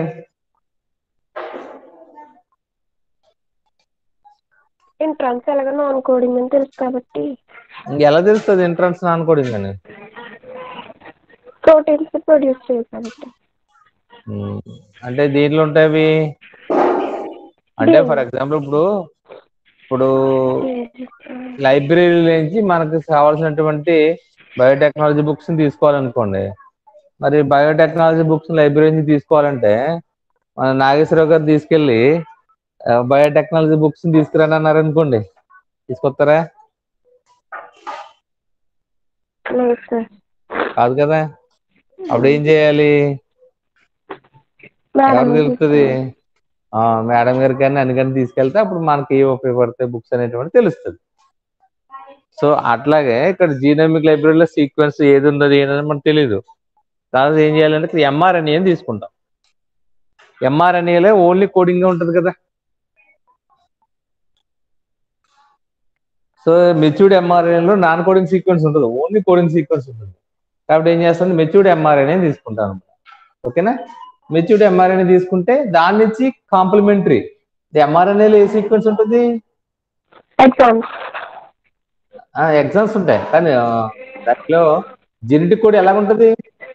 [SPEAKER 2] ఇంట్రాన్స్ ఎలాగో నాన్ కోడింగ్ అని తెలుసు కాబట్టి.
[SPEAKER 1] ఎలా తెలుస్తుంది ఇంట్రాన్స్ నాన్ కోడింగ్ అని?
[SPEAKER 2] ప్రోటీన్స్ ప్రొడ్యూస్ చేయాలి కాబట్టి.
[SPEAKER 1] అంటే దీంట్లో ఉంటాయి అంటే ఫర్ ఎగ్జాంపుల్ ఇప్పుడు లైబ్రరీ నుంచి మనకు కావాల్సినటువంటి బయోటెక్నాలజీ బుక్స్ తీసుకోవాలనుకోండి. మరి బయోటెక్నాలజీ బుక్స్ లైబ్రరీ నుంచి తీసుకోవాలంటే మన నాగేశ్వరరావు గారు తీసుకెళ్ళి బయోటెక్నాలజీ బుక్స్ తీసుకురాని అన్నారు అనుకోండి, తీసుకొస్తారా? కాదు కదా. అప్పుడు ఏం చేయాలి? ఎవరు తెలుస్తుంది? మేడం గారికి కానీ అందుకని తీసుకెళ్తే అప్పుడు మనకి ఏ ఉపయోగపడతాయి బుక్స్ అనేటువంటి తెలుస్తుంది. సో అట్లాగే ఇక్కడ జీనోమిక్ లైబ్రరీలో సీక్వెన్స్ ఏది ఉన్నది ఏదన్నది మనకు తెలియదు. తర్వాత ఏం చేయాలంటే ఇక్కడ ఎంఆర్ఎన్ఏ అని తీసుకుంటాం. ఎంఆర్ఎన్ఏలో ఓన్లీ కోడింగ్ ఉంటుంది కదా. సో మెచ్యూర్డ్ ఎంఆర్ఎన్ఏలో నాన్ కోడింగ్ సీక్వెన్స్ ఉంటుంది, ఓన్లీ కోడింగ్ సీక్వెన్స్ ఉంటుంది. కాబట్టి ఏం చేస్తుంది, మెచ్యూర్డ్ ఎంఆర్ఎన్ఏ తీసుకుంటాను. ఓకేనా? మెచ్యూర్డ్ ఎంఆర్ఎన్ఏ తీసుకుంటే దాని నుంచి కాంప్లిమెంటరీ ఎంఆర్ఎన్ఏలో ఏ సీక్వెన్స్ ఉంటుంది? ఎగ్జామ్స్ ఉంటాయి, కానీ దాంట్లో జెనెటిక్ కోడ్ ఎలా ఉంటుంది?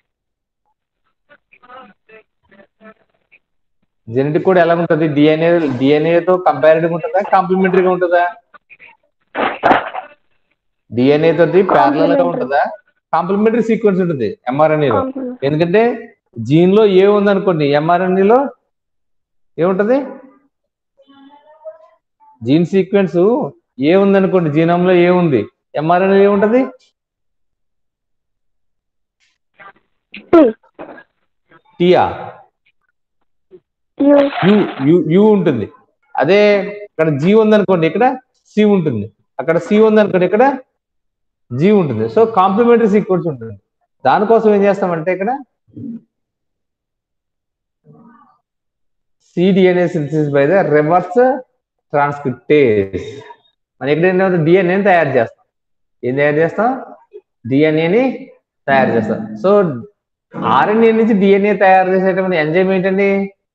[SPEAKER 1] జెనెటిక్ కోడ్ ఎలా ఉంటుంది? డిఎన్ఏతో కంపారిటివ్ ఉంటుందా, కాంప్లిమెంటరీగా ఉంటుందా? డిఎన్ఏ తోటి ప్యారలల్ గా ఉంటుందా, కాంప్లిమెంటరీ సీక్వెన్స్ ఉంటుంది ఎంఆర్ఎన్ఏలో. ఎందుకంటే జీన్ లో ఏ ఉందనుకోండి, ఎంఆర్ఎన్ఏలో ఏముంటది? జీన్ సీక్వెన్స్ ఏ ఉందనుకోండి, జీనోమ్ లో ఏ ఉంది, ఎంఆర్ఎన్ఏ ఏముంటది? టీయా యు ఉంటుంది. అదే ఇక్కడ జీ ఉందనుకోండి, ఇక్కడ సి ఉంటుంది. అక్కడ సి ఉందనుకోండి, ఇక్కడ జీ ఉంటుంది. సో కాంప్లిమెంటరీ సీక్వెన్స్ ఉంటుంది. దానికోసం ఏం చేస్తామంటే ఇక్కడ cDNA synthesis by the reverse transcriptase. మనం ఇక్కడ ఏంటంటే డిఎన్ఏని తయారు చేస్తాం. ఏం తయారు చేస్తాం? డిఎన్ఏని తయారు చేస్తాం. సో ఆర్ఎన్ఏ నుంచి డిఎన్ఏ తయారు చేసేటువంటి ఎంజైమ్ ఏంటండి?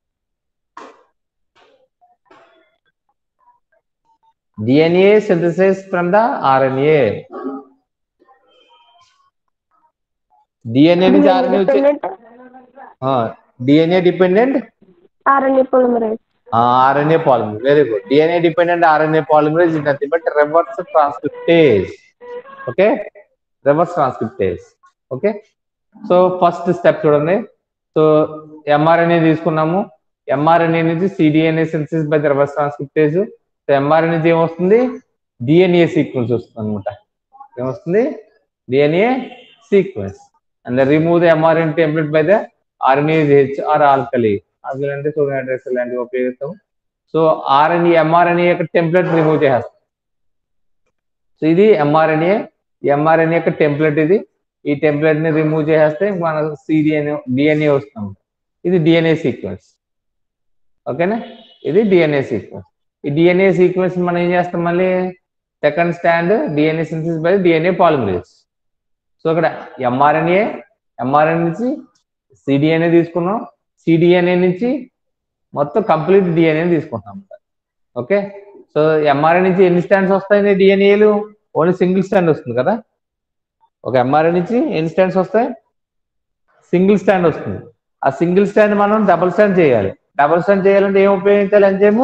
[SPEAKER 1] DNA synthesis from the RNA. DNA నుంచి
[SPEAKER 2] DNA
[SPEAKER 1] ఆర్ఎన్ఏ వచ్చే
[SPEAKER 2] dependent
[SPEAKER 1] DNA dependent
[SPEAKER 2] RNA polymerase.
[SPEAKER 1] RNA polymerase. Very good. DNA dependent RNA polymerase is nothing but reverse transcriptase. Okay, reverse transcriptase. Okay, so first step చూడండి. So mRNA తీసుకున్నాము. mRNA నుంచి cDNA synthesis by the reverse transcriptase. So mRNA నుంచి ఏమొస్తుంది? DNA sequence వస్తుంది అనమాట. ఏమొస్తుంది? DNA sequence. And then remove the mRNA template by the RNA H or alkali. అంటే sodium hydroxide లాంటివి ఉపయోగిస్తాం. సో mRNA యొక్క టెంప్లెట్ రిమూవ్ చేస్తాం. సో ఇది mRNA యొక్క టెంప్లెట్ ఇది. ఈ టెంప్లెట్ ని రిమూవ్ చేస్తే మన డిఎన్ఏ వస్తాం. ఇది డిఎన్ఏ సీక్వెన్స్. ఓకేనా, ఇది డిఎన్ఏ సీక్వెన్స్. ఈ డిఎన్ఏ సీక్వెన్స్ మనం ఏం చేస్తాం, మళ్ళీ second strand DNA synthesis by DNA polymerase. So ఇక్కడ mRNA నుంచి cDNA తీసుకున్నాం, cDNA నుంచి మొత్తం కంప్లీట్ డిఎన్ఏ తీసుకుంటాం. ఓకే, సో mRNA నుంచి ఎన్ని స్టాండ్స్ వస్తాయి డిఎన్ఏలు? ఓన్లీ సింగిల్ స్టాండ్ వస్తుంది కదా. ఒక mRNA నుంచి ఎన్ని స్టాండ్స్ వస్తాయి? సింగిల్ స్టాండ్ వస్తుంది. ఆ సింగిల్ స్టాండ్ మనం డబుల్ స్టాండ్ చేయాలి. డబుల్ స్టాండ్ చేయాలంటే ఏం ఉపయోగించాలి? ఎంజైము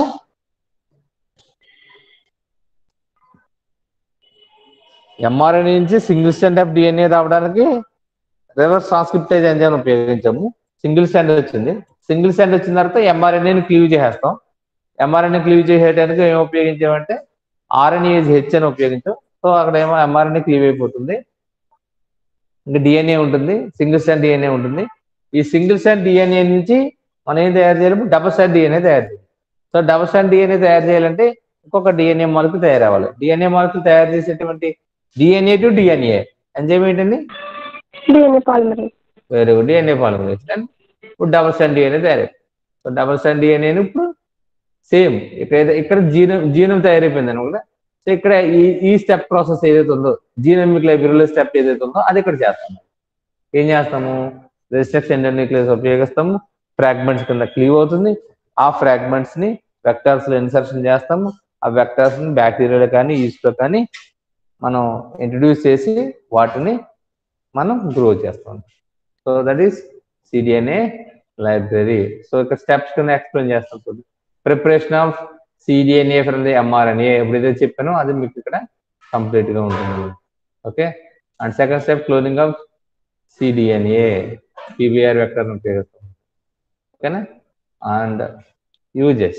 [SPEAKER 1] mRNA నుంచి సింగిల్ స్టాండ్ ఆఫ్ డిఎన్ఏ రావడానికి రివర్స్ ట్రాన్స్క్రిప్టేజ్ ఎంజైమ్ ఉపయోగించాము. సింగిల్ స్టాండ్ వచ్చింది. సింగిల్ స్టాండ్ వచ్చిన తర్వాత mRNAని క్లీవ్ చేసేస్తాం. mRNA క్లీవ్ చేసేయడానికి ఏం ఉపయోగించామంటే RNase H అని ఉపయోగించాం. సో అక్కడ ఏమో mRNA క్లీవ్ అయిపోతుంది, ఇంకా డిఎన్ఏ ఉంటుంది, సింగిల్ స్టాండ్ డిఎన్ఏ ఉంటుంది. ఈ సింగిల్ స్టాండ్ డిఎన్ఏ నుంచి మనం ఏం తయారు చేయాలి? డబుల్ స్టాండ్ డిఎన్ఏ తయారు చేయాలి. సో డబుల్ స్టాండ్ డిఎన్ఏ తయారు చేయాలంటే ఇంకొక డిఎన్ఏ మాలిక్యూల్ తయారవ్వాలి. డిఎన్ఏ మాలిక్యూల్ తయారు చేసేటువంటి డిఎన్ఏ టు డిఎన్ఏ ఎంజైమ్ ఏంటండి?
[SPEAKER 2] DNA polymerase.
[SPEAKER 1] Very good, DNA polymerase. ఇప్పుడు డబుల్ స్టాండ్ డిఎన్ఏ తయారైంది. సో డబుల్ స్టాండ్ డిఎన్ఏని ఇప్పుడు సేమ్ ఇక్కడ జీనం తయారైపోయింది అనమాట. సో ఇక్కడ ఈ స్టెప్ ప్రాసెస్ ఏదైతే ఉందో, జీనోమిక్ లైబ్రరీలో స్టెప్ ఏదైతే ఉందో అది ఇక్కడ చేస్తాము. ఏం చేస్తాము? రిస్ట్రక్షన్ ఎండోన్యూక్లియస్ ఉపయోగిస్తాము. ఫ్రాగ్మెంట్స్ కింద క్లీవ్ అవుతుంది. ఆ ఫ్రాగ్మెంట్స్ ని వెక్టర్స్ లో ఇన్సర్షన్ చేస్తాము. ఆ వెక్టర్స్ ని బ్యాక్టీరియాలో కానీ ఈస్ట్ లో కానీ మనం ఇంట్రడ్యూస్ చేసి వాటిని మనం గ్రో చేస్తాం. So that is cDNA library. So ఇక్కడ స్టెప్స్ కింద ఎక్స్ప్లెయిన్ చేస్తాం. Preparation of cDNA from the mRNA ఎప్పుడైతే చెప్పానో అది మీకు ఇక్కడ కంప్లీట్ గా ఉంటుంది. Okay, and second step cloning of cDNA PBR vector ఉపయోగిస్తాం. ఓకేనా, and uses.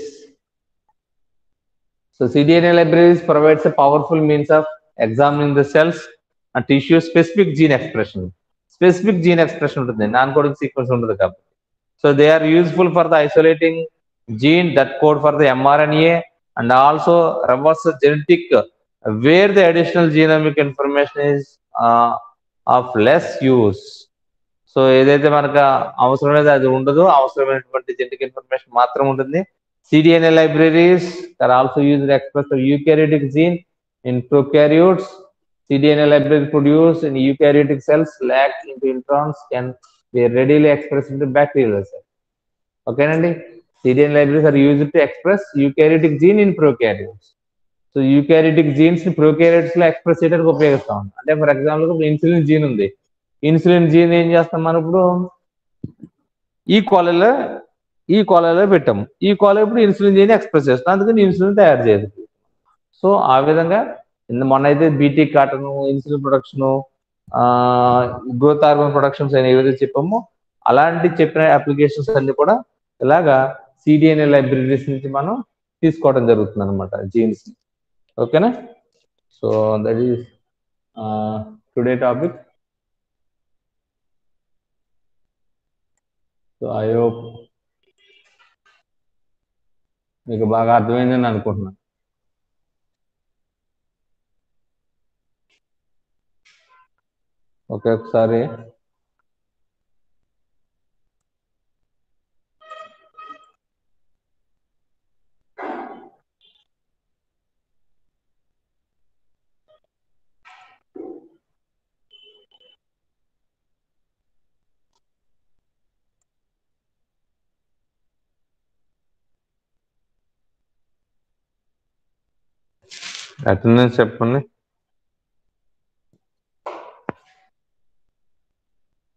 [SPEAKER 1] So cDNA libraries provides a powerful means of examining the cells and tissue specific gene expression. Specific gene expression ఉంటుంది, non coding sequence ఉంటుంది కాబట్టి. So they are useful for the isolating gene that code for the mRNA and also reverse genetic where the additional genomic information is of less use. So ఏదైతే మనకు అవసరం లేదు అది ఉండదు, అవసరమైనటువంటి జెనెటిక్ ఇన్ఫర్మేషన్ మాత్రం ఉంటుంది. cDNA libraries are also used to express the eukaryotic gene in prokaryotes. cDNA libraries produced in eukaryotic cells lack into introns can be readily expressed into bacterial cells. Okay, Nandi? cDNA libraries are used to express eukaryotic gene in prokaryotes. So eukaryotic genes ని prokaryotes లో express చేయడానికి ఉపయోగిస్తాం. అంటే for example insulin gene ఉంది. Insulin gene ఏం చేస్తాం మనం ఇప్పుడు ఈ కాలలో పెట్టాము. ఈ కాలో ఇప్పుడు ఇన్సులిన్ జీన్ ఎక్స్ప్రెస్ చేస్తాం, అందుకని ఇన్సులిన్ తయారు చేయదు. సో ఆ విధంగా మొన్న అయితే BT cotton, insulin production, growth hormone productions అని ఏదైతే చెప్పామో అలాంటి చెప్పిన అప్లికేషన్స్ అన్ని కూడా ఇలాగా cDNA లైబ్రరీస్ నుంచి మనం తీసుకోవడం జరుగుతుంది అనమాట, జీన్స్. ఓకేనా, so that is today topic. So I hope మీకు బాగా అర్థమైందని అనుకుంటున్నాను. ఓకే, ఒకసారి అటెండెన్స్ చెప్పండి.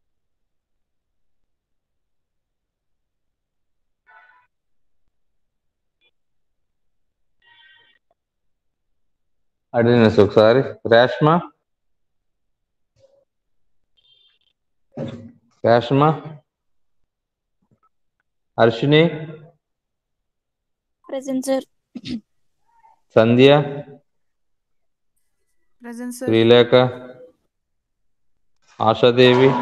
[SPEAKER 1] అడిగినస్ ఒకసారి Reshma Harshini
[SPEAKER 4] Present, sir.
[SPEAKER 1] Sandhya
[SPEAKER 5] Present, sir.
[SPEAKER 1] Srilekha Ashadevi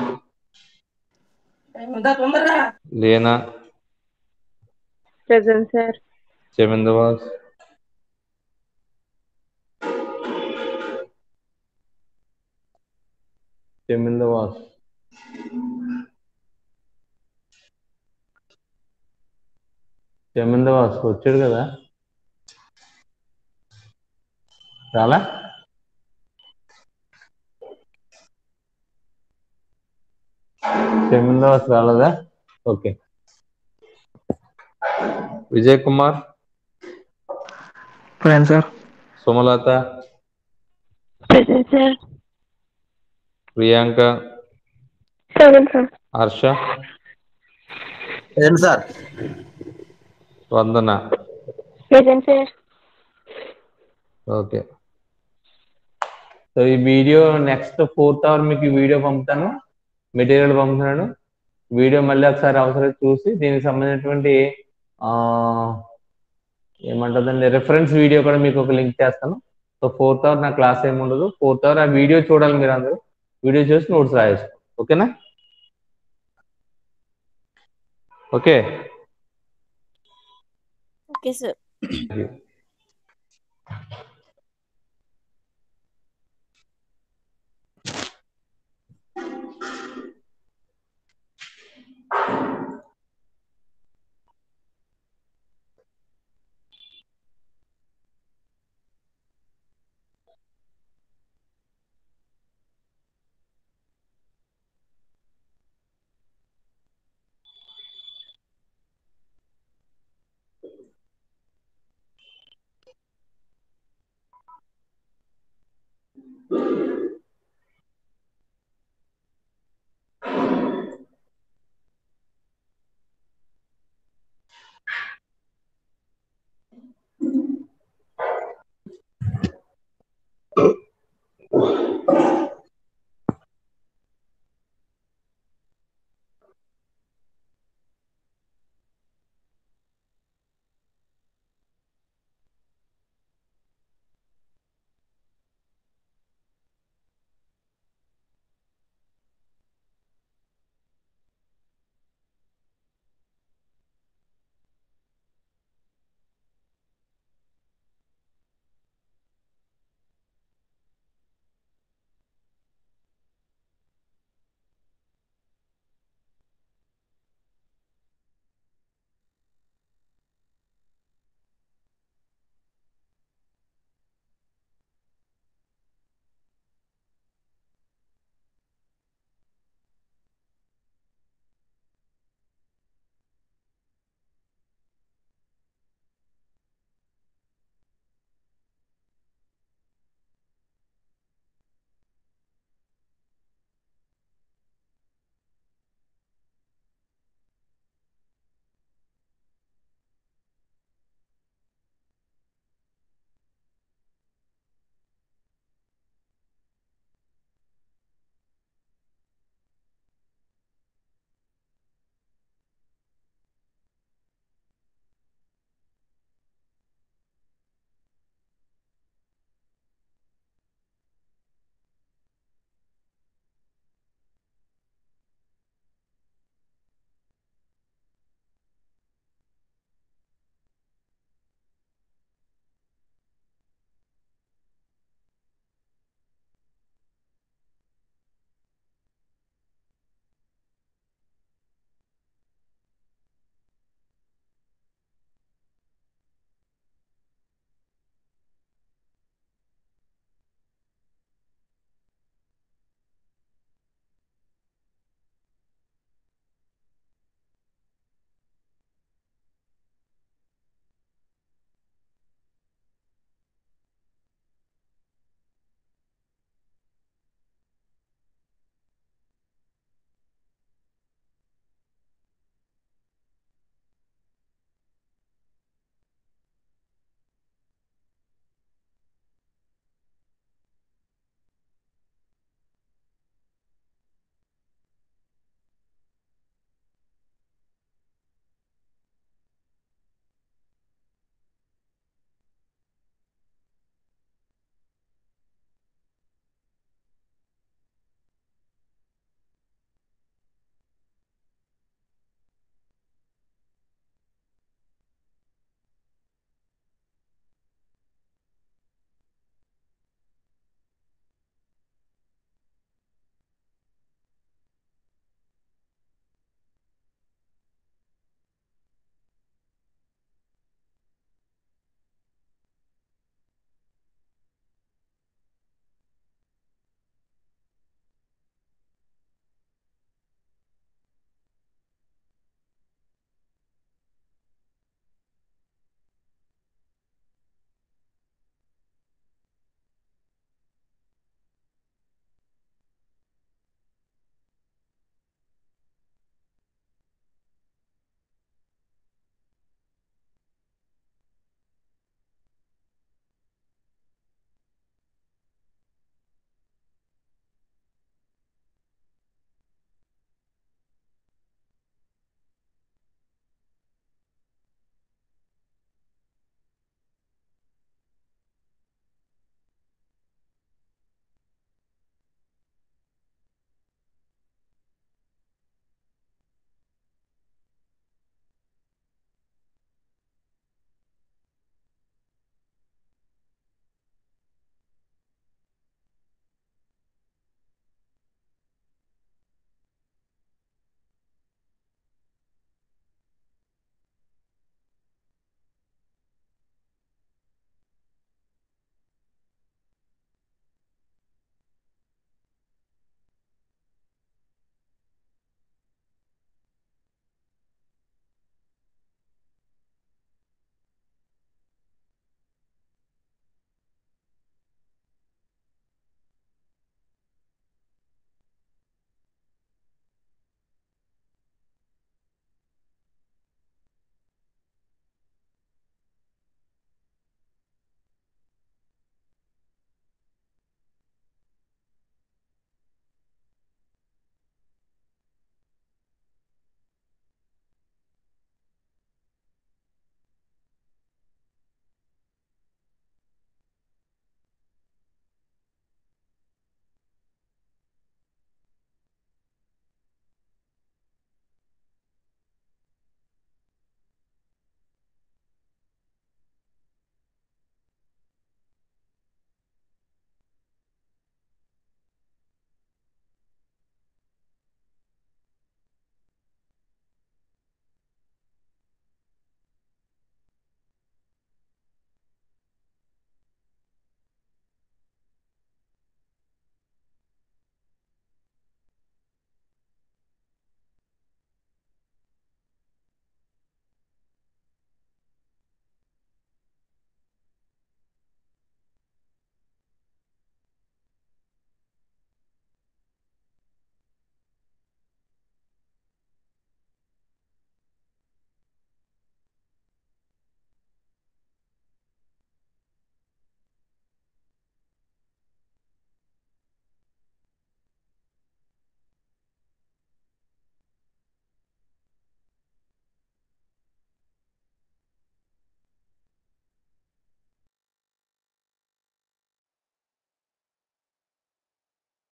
[SPEAKER 1] Leena
[SPEAKER 2] present sir.
[SPEAKER 1] Chaminda Vaas Chaminda Vaas వచ్చాడు కదా చాలా చమిందవాస్ రాలేదా okay Vijay Kumar
[SPEAKER 6] Present, sir.
[SPEAKER 1] Sumalatha
[SPEAKER 2] present sir.
[SPEAKER 1] Priyanka
[SPEAKER 2] seven sir.
[SPEAKER 1] Harsha
[SPEAKER 3] Present, sir.
[SPEAKER 1] Vandana
[SPEAKER 2] present sir.
[SPEAKER 1] Okay so ఈ వీడియో నెక్స్ట్ 4th అవర్ మీకు ఈ వీడియో పంపుతాను మెటీరియల్ పంపుతున్నాను వీడియో మళ్ళీ ఒకసారి అవసరం చూసి దీనికి సంబంధించినటువంటి ఏమంటుందండి రెఫరెన్స్ వీడియో కూడా మీకు ఒక లింక్ చేస్తాను సో 4th అవర్ నా క్లాస్ ఏమి ఉండదు 4th అవర్ ఆ వీడియో చూడాలి మీరు అందరూ వీడియో చూసి నోట్స్ రాయేసుకో ఓకేనా okay
[SPEAKER 4] Okay, sir.
[SPEAKER 1] Thank you.